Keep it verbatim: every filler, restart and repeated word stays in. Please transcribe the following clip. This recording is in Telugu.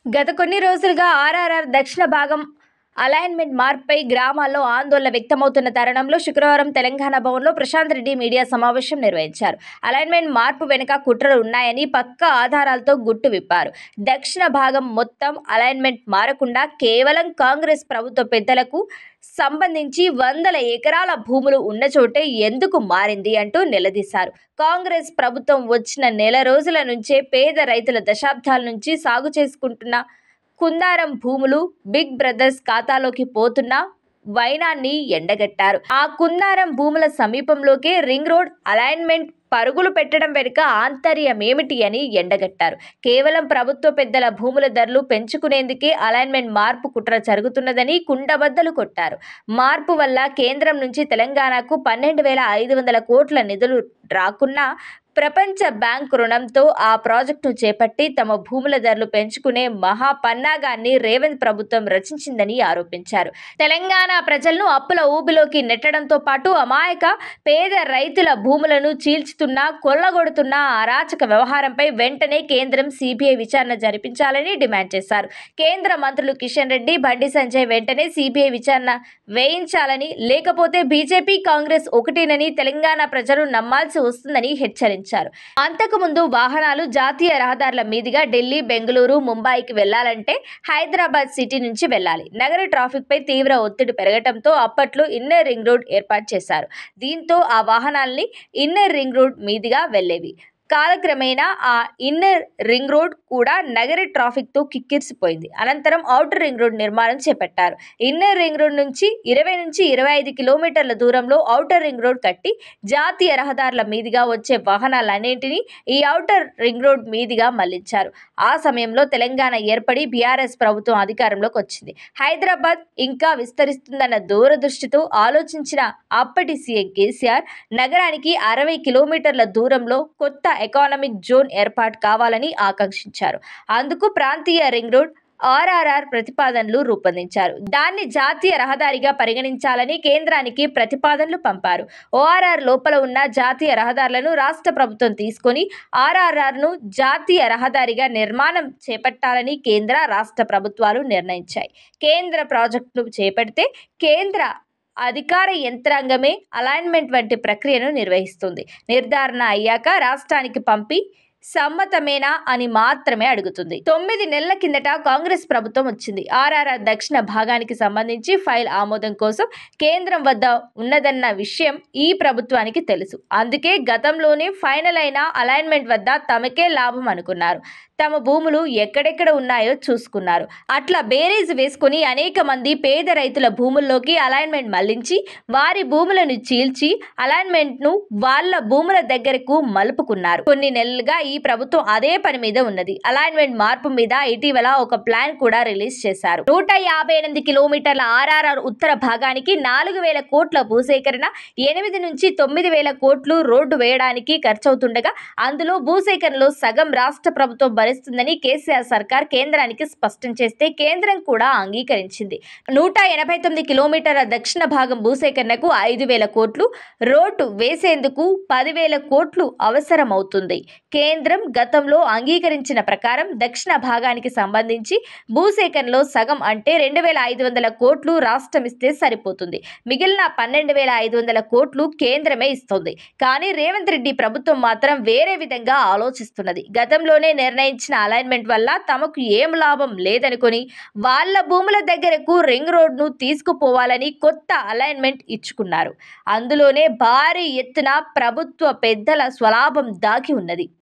గత కొన్ని రోజులుగా ఆర్ఆర్ఆర్ దక్షిణ భాగం అలైన్మెంట్ మార్పుపై గ్రామాల్లో ఆందోళన వ్యక్తమవుతున్న తరుణంలో శుక్రవారం తెలంగాణ భవన్లో ప్రశాంత్ రెడ్డి మీడియా సమావేశం నిర్వహించారు. అలైన్మెంట్ మార్పు వెనుక కుట్రలు ఉన్నాయని పక్కా ఆధారాలతో గుట్టు విప్పారు. దక్షిణ భాగం మొత్తం అలైన్మెంట్ మారకుండా కేవలం కాంగ్రెస్ ప్రభుత్వ పెద్దలకు సంబంధించి వందల ఎకరాల భూములు ఉన్న చోటే ఎందుకు మారింది అంటూ నిలదీశారు. కాంగ్రెస్ ప్రభుత్వం వచ్చిన నెల రోజుల నుంచే పేద రైతుల దశాబ్దాల నుంచి సాగు చేసుకుంటున్న కుందారం భూములు బిగ్ బ్రదర్స్ ఖాతాలోకి పోతున్న వైనాన్ని ఎండగట్టారు. ఆ కుందారం భూముల సమీపంలోకే రింగ్ రోడ్ అలైన్మెంట్ పరుగులు పెట్టడం వెనుక ఆంతర్యమేమిటి అని ఎండగట్టారు. కేవలం ప్రభుత్వ పెద్దల భూముల ధరలు పెంచుకునేందుకే అలైన్మెంట్ మార్పు కుట్ర జరుగుతున్నదని కుండబద్దలు కొట్టారు. మార్పు వల్ల కేంద్రం నుంచి తెలంగాణకు పన్నెండు వేల ఐదు వందల కోట్ల నిధులు రాకున్నా ప్రపంచ బ్యాంక్ రుణంతో ఆ ప్రాజెక్టును చేపట్టి తమ భూముల ధరలు పెంచుకునే మహా పన్నాగాన్ని రేవంత్ ప్రభుత్వం రచించిందని ఆరోపించారు. తెలంగాణ ప్రజలను అప్పుల ఊబిలోకి నెట్టడంతో పాటు అమాయక పేద రైతుల భూములను చీల్చుతున్న కొల్లగొడుతున్న అరాచక వ్యవహారంపై వెంటనే కేంద్రం సిబిఐ విచారణ జరిపించాలని డిమాండ్ చేశారు. కేంద్ర మంత్రులు కిషన్ రెడ్డి, బండి సంజయ్ వెంటనే సిబిఐ విచారణ వేయించాలని, లేకపోతే బీజేపీ కాంగ్రెస్ ఒకటేనని తెలంగాణ ప్రజలు నమ్మాల్సి వస్తుందని హెచ్చరించారు. అంతకుముందు వాహనాలు జాతీయ రహదారుల మీదుగా ఢిల్లీ, బెంగళూరు, ముంబైకి వెళ్లాలంటే హైదరాబాద్ సిటీ నుంచి వెళ్లాలి. నగర ట్రాఫిక్ పై తీవ్ర ఒత్తిడి పెరగడంతో అప్పట్లో ఇన్నర్ రింగ్ రోడ్ ఏర్పాటు చేశారు. దీంతో ఆ వాహనాల్ని ఇన్నర్ రింగ్ రోడ్ మీదుగా వెళ్లేవి. కాలక్రమేణా ఆ ఇన్నర్ రింగ్ రోడ్ కూడా నగర ట్రాఫిక్ తో కిక్కిరిసిపోయింది. అనంతరం ఔటర్ రింగ్ రోడ్ నిర్మాణం చేపట్టారు. ఇన్నర్ రింగ్ రోడ్ నుంచి ఇరవై నుంచి ఇరవై ఐదు కిలోమీటర్ల దూరంలో ఔటర్ రింగ్ రోడ్ కట్టి జాతీయ రహదారుల మీదుగా వచ్చే వాహనాలన్నింటినీ ఈ ఔటర్ రింగ్ రోడ్ మీదుగా మళ్లించారు. ఆ సమయంలో తెలంగాణ ఏర్పడి బీఆర్ఎస్ ప్రభుత్వం అధికారంలోకి వచ్చింది. హైదరాబాద్ ఇంకా విస్తరిస్తుందన్న దూరదృష్టితో ఆలోచించిన అప్పటి సీఎం కేసీఆర్ నగరానికి అరవై కిలోమీటర్ల దూరంలో కొత్త ఎకానమిక్ జోన్ ఏర్పాటు కావాలని ఆకాంక్షించారు. అందుకు ప్రాంతీయ రింగ్ రోడ్ ఆర్ఆర్ఆర్ ప్రతిపాదనలు రూపొందించారు. దాన్ని జాతీయ రహదారిగా పరిగణించాలని కేంద్రానికి ప్రతిపాదనలు పంపారు. ఓఆర్ఆర్ లోపల ఉన్న జాతీయ రహదారులను రాష్ట్ర ప్రభుత్వం తీసుకొని ఆర్ఆర్ఆర్ను జాతీయ రహదారిగా నిర్మాణం చేపట్టాలని కేంద్ర, రాష్ట్ర ప్రభుత్వాలు నిర్ణయించాయి. కేంద్ర ప్రాజెక్టును చేపడితే కేంద్ర అధికార యంత్రాంగమే అలైన్మెంట్ వంటి ప్రక్రియను నిర్వహిస్తుంది. నిర్ధారణ అయ్యాక రాష్ట్రానికి పంపి సమ్మతమేనా అని మాత్రమే అడుగుతుంది. తొమ్మిది నెలల కిందట కాంగ్రెస్ ప్రభుత్వం వచ్చింది. ఆర్ఆర్ఆర్ దక్షిణ భాగానికి సంబంధించి ఫైల్ ఆమోదం కోసం కేంద్రం వద్ద ఉన్నదన్న విషయం ఈ ప్రభుత్వానికి తెలుసు. అందుకే గతంలోనే ఫైనల్ అయిన అలైన్మెంట్ వద్ద తమకే లాభం అనుకున్నారు. తమ భూములు ఎక్కడెక్కడ ఉన్నాయో చూసుకున్నారు. అట్లా బేరీజ్ వేసుకుని అనేక మంది పేద రైతుల భూముల్లోకి అలైన్మెంట్ మళ్లించి వారి భూములను చీల్చి అలైన్మెంట్ను వాళ్ళ భూముల దగ్గరకు మలుపుకున్నారు. కొన్ని నెలలుగా ఈ ప్రభుత్వం అదే పని మీద ఉన్నది. అలైన్మెంట్ మార్పు మీద ఇటీవల ఒక ప్లాన్ కూడా రిలీజ్ చేశారు. నూట యాభై ఎనిమిది కిలోమీటర్ల ఆర్ఆర్ఆర్ ఉత్తర భాగానికి నాలుగు వేల కోట్ల భూసేకరణ, ఎనిమిది నుంచి తొమ్మిది వేల కోట్లు రోడ్డు వేయడానికి ఖర్చవుతుండగా అందులో భూసేకరణలో సగం రాష్ట్ర ప్రభుత్వం భరిస్తుందని కేసీఆర్ సర్కార్ కేంద్రానికి స్పష్టం చేస్తే కేంద్రం కూడా అంగీకరించింది. నూట ఎనభై తొమ్మిది కిలోమీటర్ల దక్షిణ భాగం భూసేకరణకు ఐదు వేల కోట్లు, రోడ్డు వేసేందుకు పదివేల కోట్లు అవసరమవుతుంది. కేంద్రం గతంలో అంగీకరించిన ప్రకారం దక్షిణ భాగానికి సంబంధించి భూసేకరణలో సగం అంటే రెండు వేల ఐదు వందల కోట్లు రాష్ట్రం ఇస్తే సరిపోతుంది. మిగిలిన పన్నెండు వేల ఐదు వందల కోట్లు కేంద్రమే ఇస్తుంది. కానీ రేవంత్ రెడ్డి ప్రభుత్వం మాత్రం వేరే విధంగా ఆలోచిస్తున్నది. గతంలోనే నిర్ణయించిన అలైన్మెంట్ వల్ల తమకు ఏం లాభం లేదనుకొని వాళ్ళ భూముల దగ్గరకు రింగ్ రోడ్ను తీసుకుపోవాలని కొత్త అలైన్మెంట్ ఇచ్చుకున్నారు. అందులోనే భారీ ఎత్తున ప్రభుత్వ పెద్దల స్వలాభం దాగి ఉన్నది.